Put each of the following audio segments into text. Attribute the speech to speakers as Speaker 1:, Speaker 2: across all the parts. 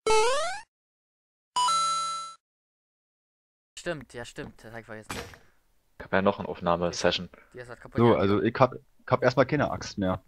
Speaker 1: Stimmt, ja stimmt, das hab ich vergessen.
Speaker 2: Ich habe ja noch eine Aufnahmesession.
Speaker 1: Die ist halt kaputt
Speaker 3: So,
Speaker 1: gegangen.
Speaker 3: also ich hab erstmal keine Axt mehr.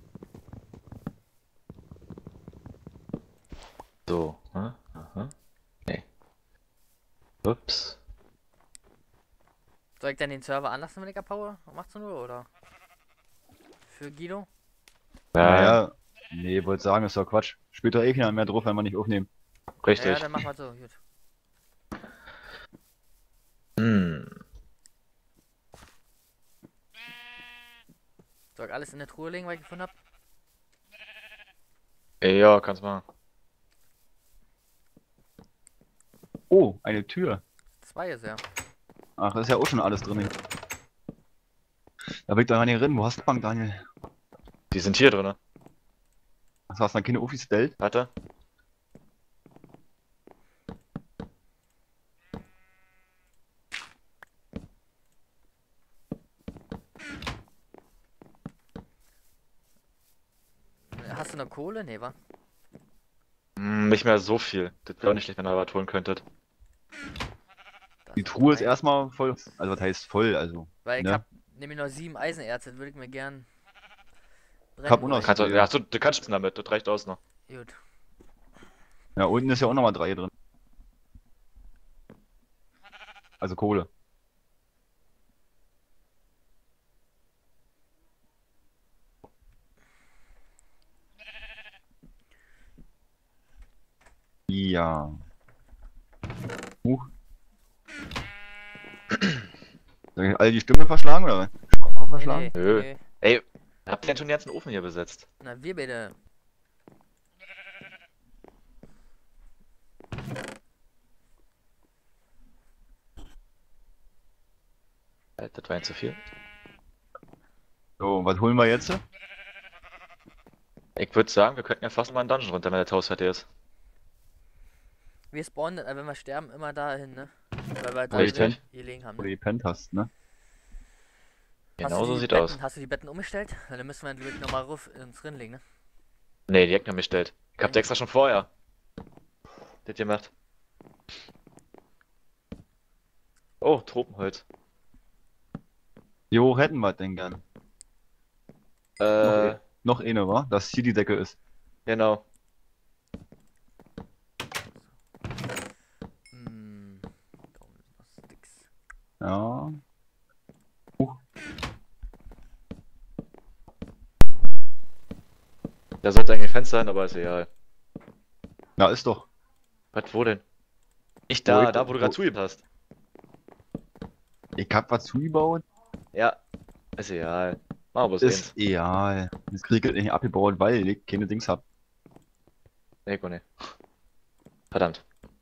Speaker 2: So, aha. Nee. Ups.
Speaker 1: Soll ich dann den Server anlassen, wenn ich abhaue? Um 18 Uhr oder? Für Guido?
Speaker 3: Naja, nee, wollte sagen, ist doch Quatsch. Spielt doch eh keiner mehr drauf, wenn wir nicht aufnehmen.
Speaker 1: Ja,
Speaker 2: Richtig.
Speaker 1: dann machen wir so, gut.
Speaker 2: Hm.
Speaker 1: Soll ich alles in der Truhe legen, was ich gefunden hab?
Speaker 2: Ja, kannst machen.
Speaker 3: Oh, eine Tür.
Speaker 1: 2 ist ja.
Speaker 3: Ach, da ist ja auch schon alles drin. Da will ich doch gar nicht rein. Wo hast du Bank, Daniel?
Speaker 2: Die sind hier drin.
Speaker 3: Was hast du dann keine Uffis stellt?
Speaker 2: Warte.
Speaker 1: Hast du noch Kohle? Nee, wa?
Speaker 2: Nicht mehr so viel. Das wäre auch nicht schlecht, wenn ihr was holen könntet.
Speaker 1: Das
Speaker 3: Die Truhe ist
Speaker 1: rein.
Speaker 3: erstmal voll. Also was heißt voll? Also,
Speaker 1: Weil ich
Speaker 3: ne?
Speaker 1: hab nämlich noch 7 Eisenerze, das würde ich mir gern
Speaker 3: Hab
Speaker 1: brennen.
Speaker 3: auch noch
Speaker 2: Kannst du,
Speaker 3: Ja.
Speaker 2: ja, du kannst spielen damit, das reicht aus noch.
Speaker 1: Gut.
Speaker 3: Ja, unten ist ja auch nochmal 3 drin. Also Kohle. Ja. Soll ich all die Stimme verschlagen oder was? Sprache
Speaker 1: Nee,
Speaker 3: verschlagen?
Speaker 1: nee,
Speaker 2: Nö.
Speaker 1: nee.
Speaker 2: Ey, habt ihr denn schon den ganzen Ofen hier besetzt?
Speaker 1: Na, wir bitte.
Speaker 2: Das war ein zu viel.
Speaker 3: So, was holen wir jetzt?
Speaker 2: Ich würde sagen, wir könnten ja fast mal einen Dungeon runter, wenn der Haus fertig ist.
Speaker 1: Wir spawnen, wenn wir sterben, immer dahin, ne? Weil wir da
Speaker 2: Richtig.
Speaker 1: hier liegen haben.
Speaker 3: Wo
Speaker 1: Ne?
Speaker 3: du gepennt hast, ne?
Speaker 2: Genau so sieht
Speaker 1: Betten,
Speaker 2: aus.
Speaker 1: Hast du die Betten umgestellt? Weil dann müssen wir natürlich nochmal ruf ins Rennen legen, ne?
Speaker 2: Nee, die Ecken haben gestellt. Ich hab die extra schon vorher. Das gemacht. Oh, Tropenholz.
Speaker 3: Wie hoch hätten wir denn gern?
Speaker 2: Äh,
Speaker 3: Noch eine, wa? Dass hier die Decke ist.
Speaker 2: genau.
Speaker 1: Da oben sind noch Sticks.
Speaker 3: Ja.
Speaker 2: Da sollte eigentlich ein Fenster sein, aber ist egal.
Speaker 3: Na, ist doch.
Speaker 2: Was, wo denn? Nicht
Speaker 3: Wo
Speaker 2: da,
Speaker 3: ich-
Speaker 2: da wo du
Speaker 3: wo-
Speaker 2: gerade zugeben hast.
Speaker 3: Ich hab was zugebaut.
Speaker 2: Ja, ist egal. Machen wir es
Speaker 3: Ist egal. Das krieg ich nicht abgebaut, weil ich keine Dings hab.
Speaker 2: Nee, nee. Verdammt.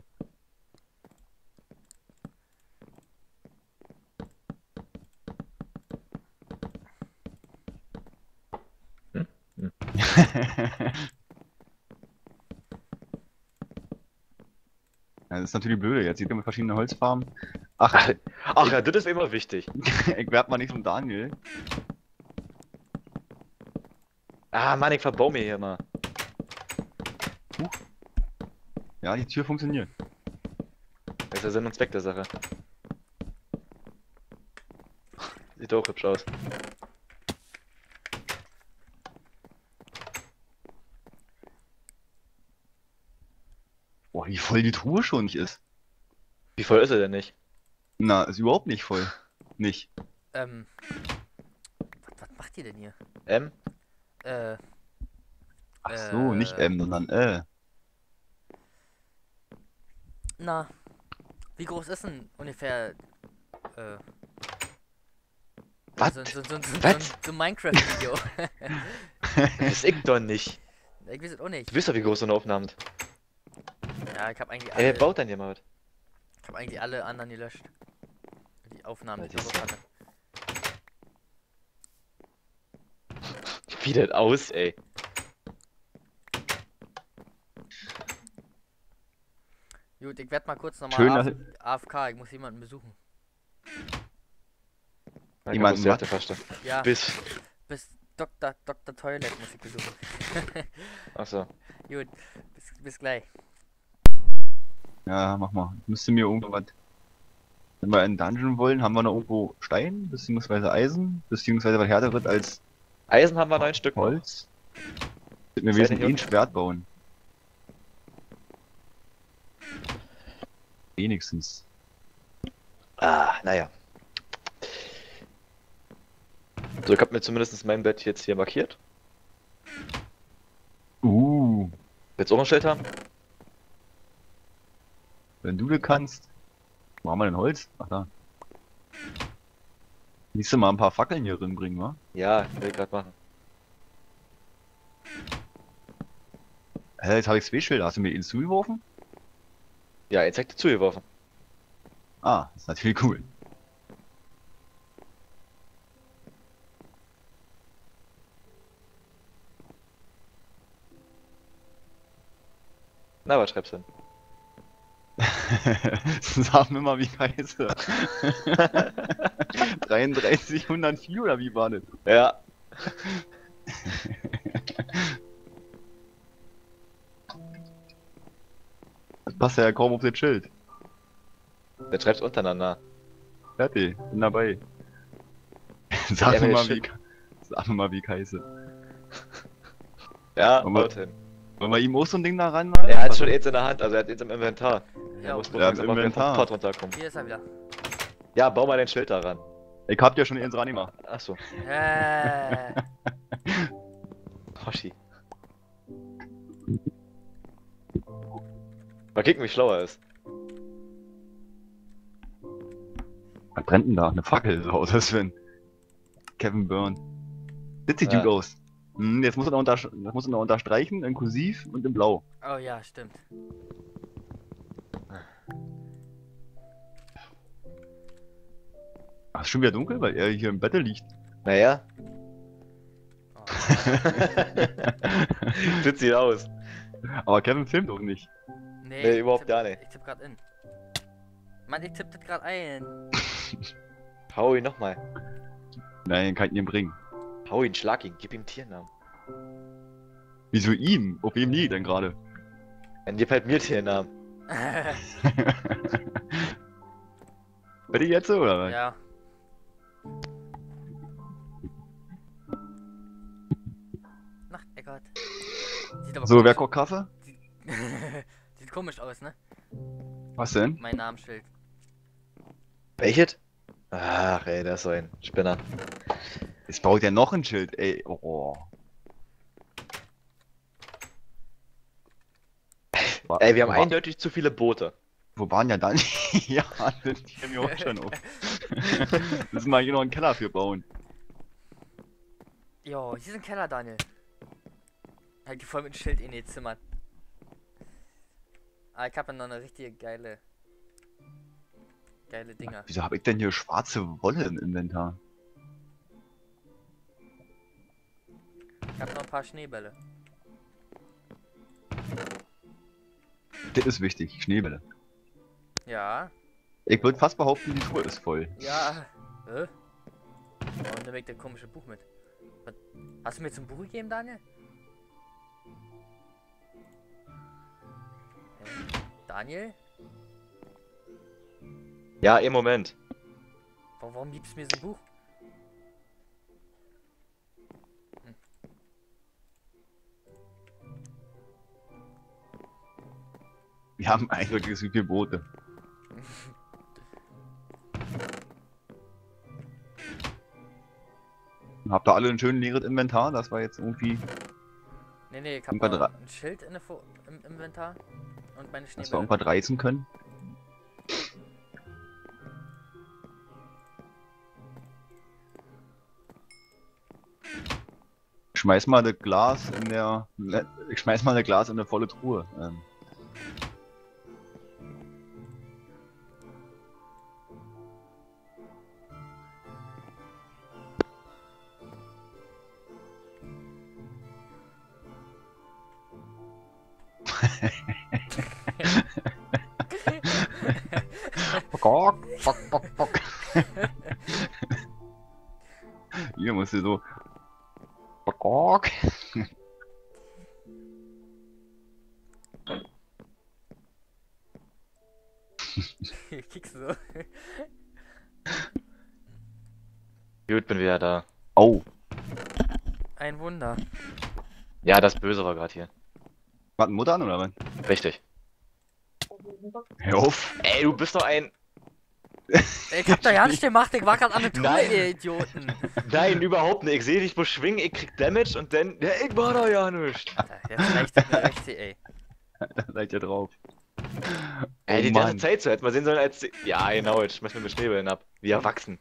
Speaker 3: Ja, das ist natürlich blöd. Jetzt sieht man mit verschiedenen Holzfarben.
Speaker 2: Ach,
Speaker 3: Ach,
Speaker 2: ach ja, das ist immer wichtig.
Speaker 3: ich werd mal nicht vom Daniel.
Speaker 2: Ah, Mann, ich verbau mir hier immer.
Speaker 3: Ja, die Tür funktioniert.
Speaker 2: Das ist der Sinn und Zweck der Sache. Sieht auch hübsch aus.
Speaker 3: Boah, wie voll die Truhe schon nicht ist.
Speaker 2: Wie voll ist er denn nicht?
Speaker 3: Na, ist überhaupt nicht voll. Nicht.
Speaker 1: Was macht ihr denn hier?
Speaker 2: M?
Speaker 3: Ach so, nicht M, sondern
Speaker 1: Na, wie groß ist denn ungefähr,
Speaker 2: Was?
Speaker 1: so ein Minecraft-Video?
Speaker 2: Das weiß ich doch nicht.
Speaker 1: Ich weiß es auch nicht.
Speaker 2: Du weißt doch, wie groß so eine Aufnahme ist.
Speaker 1: Ja, ich habe eigentlich
Speaker 2: Ey, wer
Speaker 1: alle,
Speaker 2: baut denn hier mal was?
Speaker 1: ich hab eigentlich alle anderen gelöscht. Die Aufnahmen, die ich
Speaker 2: Das
Speaker 1: drauf
Speaker 2: ist-
Speaker 1: hatte.
Speaker 2: Wie das aus, ey?
Speaker 1: Gut, ich werde mal kurz
Speaker 3: Schön,
Speaker 1: nochmal
Speaker 3: dass-
Speaker 1: AFK, ich muss jemanden besuchen.
Speaker 3: Jemanden
Speaker 2: was?
Speaker 3: was?
Speaker 2: Fast.
Speaker 1: Ja,
Speaker 2: Bis.
Speaker 1: bis Dr. Toilet muss ich besuchen.
Speaker 2: Achso.
Speaker 1: Gut, bis gleich.
Speaker 3: Ja, mach mal. Müsste mir irgendwo was. Wenn wir in Dungeon wollen, haben wir noch irgendwo Stein, beziehungsweise Eisen, beziehungsweise was härteres als
Speaker 2: Eisen haben wir 9 Stück noch.
Speaker 3: Holz. Wir
Speaker 2: Seid
Speaker 3: müssen
Speaker 2: ihr
Speaker 3: eh ein
Speaker 2: hier?
Speaker 3: Schwert bauen. Wenigstens.
Speaker 2: Ah, naja. So, ich hab mir zumindest mein Bett jetzt hier markiert. Willst du auch ein Schild haben?
Speaker 3: Wenn du das kannst. Wo haben wir denn Holz? Ach da. Willst du mal ein paar Fackeln hier drin bringen, wa?
Speaker 2: Ja, will ich grad machen.
Speaker 3: Hä, jetzt habe ich zwei Schilder. Hast du mir ihn zugeworfen?
Speaker 2: Ja, jetzt hätte ich zugeworfen.
Speaker 3: Ah, das ist natürlich cool.
Speaker 2: Na, was schreibst du denn?
Speaker 3: Sag mir mal, wie heißt er? 3304 oder wie war das?
Speaker 2: Ja.
Speaker 3: Das passt ja kaum auf das Schild.
Speaker 2: Dann schreibst du untereinander.
Speaker 3: Fertig, bin dabei. Sag
Speaker 2: Ja,
Speaker 3: mir
Speaker 2: mir
Speaker 3: mal,
Speaker 2: das
Speaker 3: sag mir mal, wie ich heiße.
Speaker 2: Ja,
Speaker 3: Aber-
Speaker 2: haut hin.
Speaker 3: Wollen wir ihm auch so ein Ding da ran machen?
Speaker 2: Er hat schon jetzt in der Hand, also er hat jetzt im Inventar. Er
Speaker 1: Ja,
Speaker 2: muss
Speaker 3: Ja,
Speaker 2: langsam
Speaker 3: im
Speaker 2: mal wieder vom
Speaker 3: Inventar.
Speaker 2: Pott runterkommen.
Speaker 1: hier ist er wieder.
Speaker 2: Ja, bau mal den Schild da ran.
Speaker 3: Ich hab ja schon eins ran gemacht.
Speaker 2: Achso,
Speaker 1: Äh,
Speaker 2: Hoshi. Mal kicken, wie schlau er ist.
Speaker 3: Was brennt denn da? Eine Fackel, so aus als wenn Kevin Byrne. Das sieht
Speaker 2: Ja.
Speaker 3: gut aus. Jetzt muss er noch unterstreichen, in Kursiv und in Blau.
Speaker 1: oh ja, stimmt.
Speaker 3: Ach, ist schon wieder dunkel, weil er hier im Bett liegt.
Speaker 2: Naja,
Speaker 1: Oh,
Speaker 2: sieht sie aus.
Speaker 3: Aber Kevin filmt auch nicht.
Speaker 2: Nee,
Speaker 1: ich
Speaker 2: überhaupt
Speaker 1: tipp-
Speaker 2: gar nicht.
Speaker 1: Ich tipp grad in. Mann, ich tipp das grad ein.
Speaker 2: Hau ihn nochmal.
Speaker 3: Nein, kann ich ihn bringen.
Speaker 2: Hau ihn, schlag ihn, gib ihm Tiernamen.
Speaker 3: Wieso ihm? Auf wem liegt denn gerade?
Speaker 2: Dann gib halt mir Tiernamen.
Speaker 3: Werde ich jetzt so, oder was?
Speaker 1: Ja. Ach, Eckart. Sieht aber
Speaker 3: So, wer
Speaker 1: komisch-
Speaker 3: kocht Kaffee?
Speaker 1: Sieht komisch aus, ne?
Speaker 3: Was denn?
Speaker 1: Mein Namensschild.
Speaker 2: Welches? Ach ey, das ist so ein Spinner.
Speaker 3: Jetzt baut er noch ein Schild, ey. Oh.
Speaker 2: Ey, wir haben
Speaker 3: wo,
Speaker 2: eindeutig zu viele Boote.
Speaker 3: wo waren ja dann? Ja, sind die mir auch schon auf. Müssen wir hier noch einen Keller für bauen.
Speaker 1: Jo, hier ist ein Keller, Daniel. Halt die voll mit Schild in die Zimmer. Ah, ich hab ja noch eine richtige geile Dinger.
Speaker 3: Wieso habe ich denn hier schwarze Wolle im Inventar?
Speaker 1: Ich hab noch ein paar Schneebälle.
Speaker 3: Das ist wichtig, Schneebälle.
Speaker 1: Ja.
Speaker 3: Ich würde fast behaupten, die Truhe ist voll.
Speaker 1: Ja. Warum nehme ich das komische Buch mit? Was? Hast du mir zum Buch gegeben, Daniel? Hä? Daniel?
Speaker 2: Ja, im Moment.
Speaker 1: Warum gibst du mir so ein Buch?
Speaker 3: Wir haben eindeutig so viele Boote. Habt ihr alle ein schön leeres Inventar? Das war jetzt irgendwie,
Speaker 1: Nee, ich hab
Speaker 3: Irgendwann
Speaker 1: noch
Speaker 3: dra-
Speaker 1: ein Schild im Inventar und meine
Speaker 3: dass wir
Speaker 1: Schneebälle.
Speaker 3: irgendwas reißen können. Schmeiß mal das Glas in der. Ich schmeiß mal das Glas in eine volle Truhe. Bock, bock, bock, bock. Hier musst du so. Bock.
Speaker 1: Kickst du so?
Speaker 2: Gut, bin wieder da.
Speaker 3: Oh,
Speaker 1: Ein Wunder.
Speaker 2: Ja, das Böse war gerade hier.
Speaker 3: war Mutter an oder was?
Speaker 2: Richtig.
Speaker 3: Hör auf.
Speaker 2: Ey, du bist doch ein...
Speaker 1: Ich hab da ja nicht gemacht, ich war gerade an der Tour,
Speaker 2: Nein.
Speaker 1: ihr Idioten.
Speaker 2: Nein, überhaupt nicht. Ich sehe dich beschwingen, ich krieg Damage und dann... Ja, ich war da ja nicht.
Speaker 1: Alter, jetzt reicht es mir richtig, ey.
Speaker 3: Da seid ihr drauf.
Speaker 2: Ey, die
Speaker 3: Oh
Speaker 2: ganze
Speaker 3: Mann.
Speaker 2: Zeit so. Hätte man sehen sollen als... Ja, genau, jetzt schmeißen wir mit Schneebällen ab. Wie erwachsen.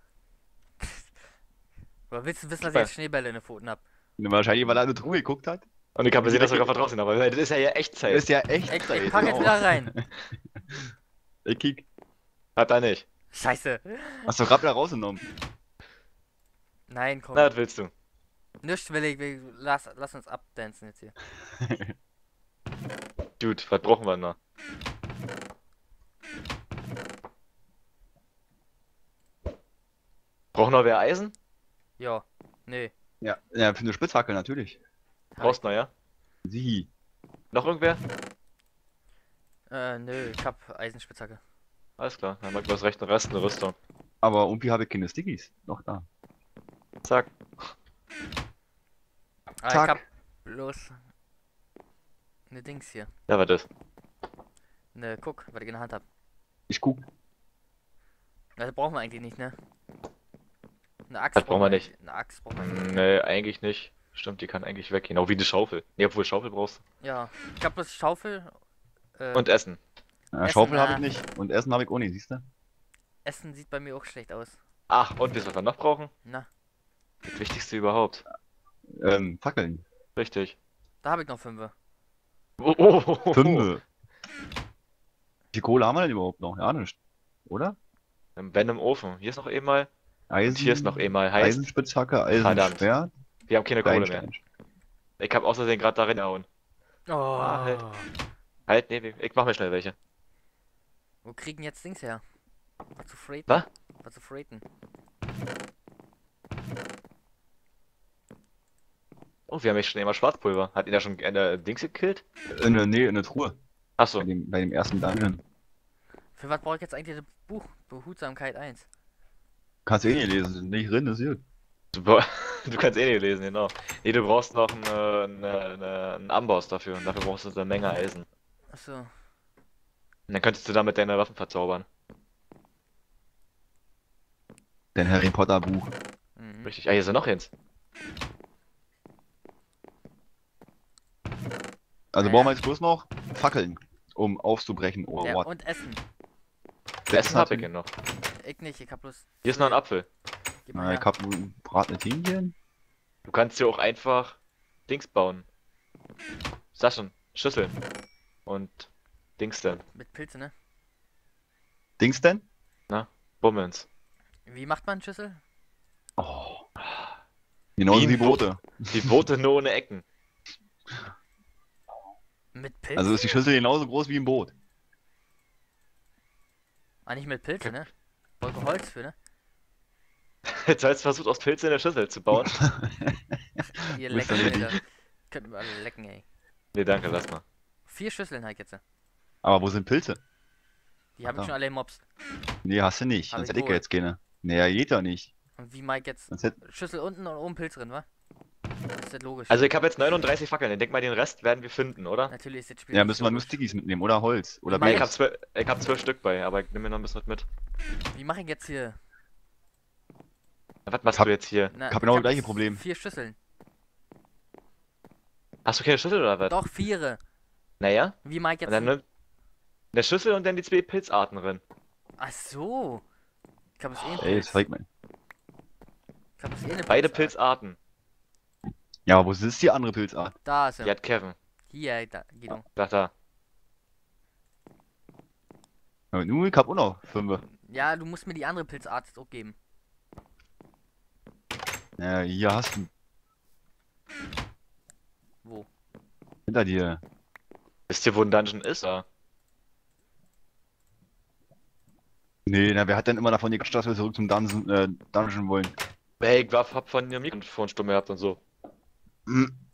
Speaker 1: Oder willst du wissen, dass ich jetzt Schneebälle in den Pfoten hab?
Speaker 3: Wahrscheinlich, weil er eine Truhe geguckt hat.
Speaker 2: Und ich habe gesehen, dass du gerade draußen, aber das ist ja
Speaker 3: Das
Speaker 2: Echtzeit.
Speaker 3: ist ja echt.
Speaker 1: Ich pack jetzt wieder rein.
Speaker 3: Ich kick.
Speaker 2: Hat er nicht.
Speaker 1: Scheiße.
Speaker 3: Hast du Rappler rausgenommen?
Speaker 1: Nein, komm.
Speaker 2: Na, was willst du?
Speaker 1: Nichts will ich, lass uns abdancen jetzt hier.
Speaker 2: Dude, was brauchen wir noch? Braucht noch wer Eisen?
Speaker 1: Ja. Nee.
Speaker 3: Ja, ja, für eine Spitzhacke natürlich.
Speaker 2: Brauchst noch, ja?
Speaker 3: Sie.
Speaker 2: Noch irgendwer?
Speaker 1: Nö, ich hab Eisenspitzhacke.
Speaker 2: Alles klar, dann mag das rechten Rest eine Rüstung.
Speaker 3: Aber irgendwie habe ich keine Stickies. Noch da.
Speaker 2: Zack.
Speaker 1: Ah,
Speaker 3: Zack.
Speaker 1: ich hab bloß ne Dings hier.
Speaker 2: Ja, was ist?
Speaker 1: Ne, guck, was ich in der Hand hab.
Speaker 3: Ich guck.
Speaker 1: Das brauchen wir eigentlich nicht, ne? Eine Axt
Speaker 2: Das brauchen wir
Speaker 1: eigentlich- Eine Axt brauchen wir nicht.
Speaker 2: Nee, eigentlich nicht. Stimmt, die kann eigentlich weggehen. Auch wie die Schaufel. Nee, obwohl Schaufel brauchst
Speaker 1: Ja, ich hab bloß Schaufel.
Speaker 2: du. Und Essen.
Speaker 3: Ja,
Speaker 1: Essen,
Speaker 3: Schaufel habe ich
Speaker 1: ah.
Speaker 3: nicht. Und Essen habe ich auch nicht, siehst du?
Speaker 1: Essen sieht bei mir auch schlecht aus.
Speaker 2: Ach, und wisst ihr, was wir noch brauchen?
Speaker 1: Na,
Speaker 2: Das Wichtigste überhaupt.
Speaker 3: Fackeln.
Speaker 2: Richtig.
Speaker 1: da habe ich noch 5.
Speaker 2: Oh.
Speaker 3: Fünfe. Wie viel Kohle haben wir denn überhaupt noch? Ja, nicht. Oder?
Speaker 2: Ben im Ofen. Hier ist noch eben mal.
Speaker 3: Eisen.
Speaker 2: Und hier ist noch eben mal heiß.
Speaker 3: Eisenspitzhacke,
Speaker 2: Verdammt.
Speaker 3: Eisenschwert,
Speaker 2: Wir haben keine Kohle mehr.
Speaker 3: Steinstein.
Speaker 2: Ich hab außerdem gerade darin gehauen.
Speaker 1: Oh.
Speaker 2: halt. Halt, nee, ich mach mir schnell welche.
Speaker 1: Wo kriegen jetzt Dings her? Was zu freighten?
Speaker 2: Was?
Speaker 1: Was zu freighten?
Speaker 2: Oh, wir haben jetzt schon immer Schwarzpulver. Hat ihn da schon Dings gekillt?
Speaker 3: Nee, in der Truhe.
Speaker 2: Achso.
Speaker 3: Bei dem ersten Dungeon.
Speaker 1: Für was brauche ich jetzt eigentlich das Buch? Behutsamkeit 1.
Speaker 3: Kannst du eh nicht lesen. Nicht drin, ist gut.
Speaker 2: Du kannst eh nicht lesen, genau. Nee, du brauchst noch einen Amboss dafür. Und dafür brauchst du eine Menge Eisen.
Speaker 1: Achso.
Speaker 2: Und dann könntest du damit deine Waffen verzaubern.
Speaker 3: Dein Harry Potter Buch.
Speaker 1: Mhm.
Speaker 2: Richtig. Ah, hier ist ja noch eins.
Speaker 3: Also
Speaker 1: Ja,
Speaker 3: brauchen
Speaker 1: ja.
Speaker 3: wir jetzt bloß noch Fackeln, um aufzubrechen oder
Speaker 1: Ja,
Speaker 3: what?
Speaker 1: und Essen.
Speaker 2: Essen hab ich hier noch.
Speaker 1: Ich nicht, ich hab bloß.
Speaker 2: Hier ist noch ein Apfel.
Speaker 1: Gib mal
Speaker 3: Na,
Speaker 1: her.
Speaker 3: ich hab ein bratene Hähnchen.
Speaker 2: Du kannst hier auch einfach Dings bauen. Sachen, Schüsseln. Und Dings denn.
Speaker 1: Mit Pilze, ne?
Speaker 3: Dings denn?
Speaker 2: Bummens.
Speaker 1: Wie macht man Schüssel?
Speaker 3: Oh. Genauso
Speaker 2: Wie
Speaker 3: wie
Speaker 2: ein Bo-
Speaker 3: Boote.
Speaker 2: Die Boote nur ohne Ecken.
Speaker 1: Mit Pilze?
Speaker 3: Also ist die Schüssel genauso groß wie ein Boot.
Speaker 1: Ah, nicht mit Pilze, ne? Wolke Holz für, ne?
Speaker 2: Jetzt hast du versucht, aus Pilze eine Schüssel zu bauen.
Speaker 1: Ihr
Speaker 3: Wo ist
Speaker 1: lecken,
Speaker 3: denn die?
Speaker 1: Alter. Könnten wir alle lecken, ey.
Speaker 2: Nee, danke, lass mal.
Speaker 1: 4 Schüsseln halt jetzt.
Speaker 3: Aber wo sind Pilze?
Speaker 1: Die habe ich
Speaker 3: Ach.
Speaker 1: schon alle mobst.
Speaker 3: Nee, hast du nicht.
Speaker 1: Hab
Speaker 3: Sonst
Speaker 1: ich
Speaker 3: hätte ich
Speaker 1: wohl.
Speaker 3: jetzt keine. Naja, geht ja nicht.
Speaker 1: Und wie Mike jetzt?
Speaker 3: Sonst hätte...
Speaker 1: Schüssel unten und oben Pilz drin, wa? Das ist das logisch.
Speaker 2: Also ich habe jetzt 39 Fackeln. Ich denk mal, den Rest werden wir finden, oder?
Speaker 1: Natürlich ist das Spiel
Speaker 3: Ja,
Speaker 1: nicht
Speaker 3: müssen wir nur
Speaker 1: logisch.
Speaker 3: Stickies mitnehmen oder Holz. Oder
Speaker 1: Mike,
Speaker 2: Nee,
Speaker 3: Bier.
Speaker 2: ich hab 12 Stück bei, aber ich nehme mir noch ein bisschen mit.
Speaker 1: Wie mache ich jetzt hier?
Speaker 2: Was machst
Speaker 3: Hab-
Speaker 2: du jetzt hier?
Speaker 1: Na,
Speaker 3: hab genau das
Speaker 1: hab
Speaker 3: gleiche Problem.
Speaker 1: 4 Schüsseln.
Speaker 2: Hast du keine Schüssel oder was?
Speaker 1: Doch, 4.
Speaker 2: Naja,
Speaker 1: Wie Mike
Speaker 2: und
Speaker 1: jetzt?
Speaker 2: dann nimm eine Schüssel und dann die 2 Pilzarten drin.
Speaker 1: Ach so. Ich habe es eh ein
Speaker 3: Ey, das
Speaker 1: Pilz.
Speaker 3: zeigt mir.
Speaker 1: Ich habe es eh eine
Speaker 2: Beide
Speaker 1: Pilzart.
Speaker 2: Pilzarten.
Speaker 3: Ja, aber wo ist die andere Pilzart?
Speaker 1: Da ist
Speaker 2: Die
Speaker 1: er.
Speaker 2: hat Kevin.
Speaker 1: Hier, da, Guido.
Speaker 2: Da.
Speaker 3: Ja, nun, ich hab auch noch 5.
Speaker 1: Ja, du musst mir die andere Pilzart auch geben.
Speaker 3: Ja, hier hast du.
Speaker 1: Wo?
Speaker 3: Hinter dir.
Speaker 2: Wisst ihr, wo ein Dungeon ist? Da.
Speaker 3: Nee, na, wer hat denn immer davon gequatscht, dass wir zurück zum Dungeon wollen?
Speaker 2: Ey, ich hab von der Mikrofonstimme gehabt und so.
Speaker 3: Hm.